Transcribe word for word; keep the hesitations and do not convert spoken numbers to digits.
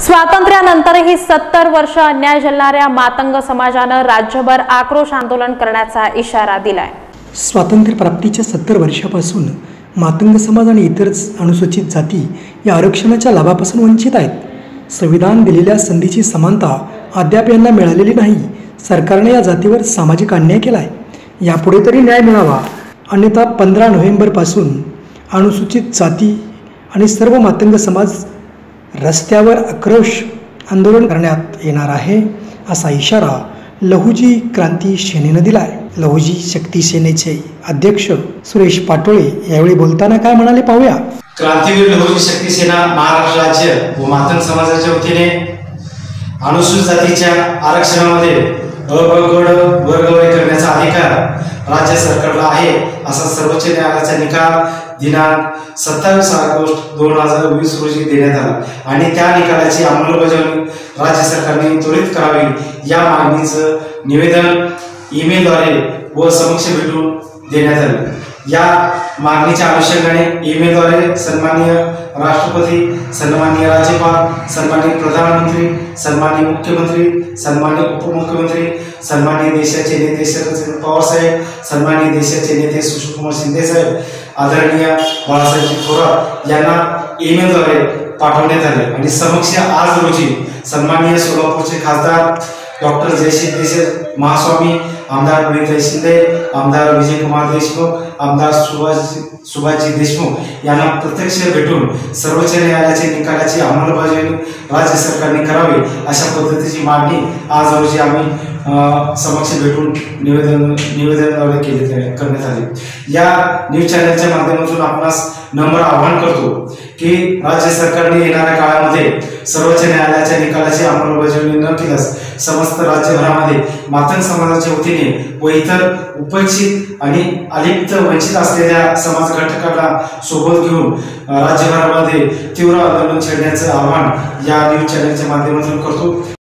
स्वातंत्र्यानंतरही सत्तर वर्ष अन्याय झेलणाऱ्या मातंग समाजानं राज्यभर आक्रोश आंदोलन करण्याचा इशारा दिलाय। स्वातंत्र्य प्राप्तीच्या सत्तर वर्षापासून मातंग समाज आणि इतर अनुसूचित जाती या आरक्षणाच्या लाभापासून वंचित आहेत। संविधान दिलेल्या संधीची समानता अद्याप यांना मिळालेली नाही। सरकारने या जातीवर सामाजिक अन्याय केलाय। यापुढे तरी न्याय मिळावा, अन्यथा पंधरा नोव्हेंबरपासून अनुसूचित जाती आणि सर्व मातंग समाज रस्त्यावर आक्रोश आंदोलन करण्यात येणार आहे, असा इशारा लहुजी क्रांती सेनेनं दिला आहे। लहुजी शक्ती सेनेचे अध्यक्ष सुरेश पाटोळे यावेळी बोलताना काय म्हणाले पाहूया। क्रांतीवीर लहुजी शक्ती सेना महाराष्ट्र राज्य व मातंग समाजाच्या वतीने अनुसूचित जातीच्या आरक्षणामध्ये अ ब गट वर्गवारी करण्याचा अधिकार राज्य सरकारला आहे, असा सर्वोच्च न्यायालयाचा निकाल दिनांक सत्तावीस ऑगस्ट दोन हजार वीस रोजी देण्यात आला आणि त्या निकालाची अंमलबजावणी राज्य सरकारने त्वरित करावी या मागणीचं निवेदन ईमेलद्वारे व समक्ष भेटून देण्यात आले। या मागणीच्या अनुषंगाने ईमेलद्वारे सन्माननीय राष्ट्रपती, सन्माननीय राज्यपाल, सन्माननीय प्रधानमंत्री, सन्माननीय मुख्यमंत्री, सन्माननीय उपमुख्यमंत्री, सन्माननीय देशाचे नेते शरद पवार साहेब, सन्माननीय देशाचे नेते सुशीलकुमार शिंदे साहेब, आदरणीय बाळासाहेब थोरात यांना ईमेलद्वारे पाठवण्यात आले आणि समक्ष आज रोजी सन्माननीय सोलापूरचे खासदार डॉक्टर जयश्री देशे महास्वामी, आमदार प्रणिताई शिंदे, आमदार विजयकुमार देशमुख, आमदार सुभाष सुभाषजी देशमुख यांना प्रत्यक्ष भेटून सर्वोच्च न्यायालयाच्या निकालाची अंमलबजावणी राज्य सरकारने करावी अशा पद्धतीची मागणी आज रोजी आम्ही समक्ष भेटून निवेदन निवेदनाद्वारे केले करण्यात आले। या न्यूज चॅनलच्या माध्यमातून आपणास नम्र आवाहन करतो की राज्य सरकारने येणाऱ्या काळामध्ये सर्वोच्च न्यायालयाच्या निकालाची अंमलबजावणी न केल्यास समस्त राज्यभरामध्ये मातंग समाजाच्या वतीने व इतर उपेक्षित आणि अलिप्त वंचित असलेल्या समाज घटकांना सोबत घेऊन राज्यभरामध्ये तीव्र आंदोलन छेडण्याचं आवाहन या न्यूज चॅनलच्या माध्यमातून करतो।